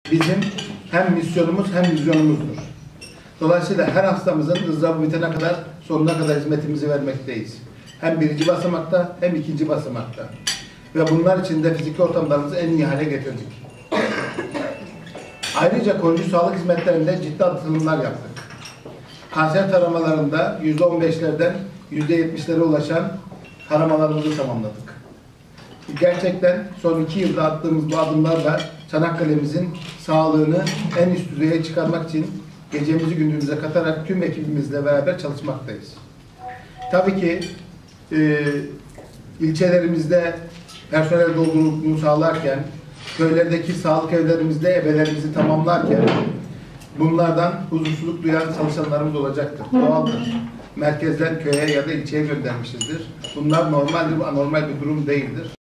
bizim hem misyonumuz hem vizyonumuzdur. Dolayısıyla her hastamızın ızdırabı bitene kadar, sonuna kadar hizmetimizi vermekteyiz. Hem birinci basamakta hem ikinci basamakta. Ve bunlar için de fiziki ortamlarımızı en iyi hale getirdik. Ayrıca koruyucu sağlık hizmetlerinde ciddi atılımlar yaptık. Kanser taramalarında %15'lerden %70'lere ulaşan taramalarımızı tamamladık. Gerçekten son 2 yılda attığımız bu adımlarla Çanakkale'mizin sağlığını en üst düzeye çıkarmak için gecemizi gündüzümüze katarak tüm ekibimizle beraber çalışmaktayız. Tabii ki ilçelerimizde personel dolgunluğunu sağlarken, köylerdeki sağlık evlerimizde ebelerimizi tamamlarken bunlardan huzursuzluk duyan çalışanlarımız olacaktır. Doğaldır. Merkezden köye ya da ilçeye göndermişizdir. Bunlar normaldir, anormal bir durum değildir.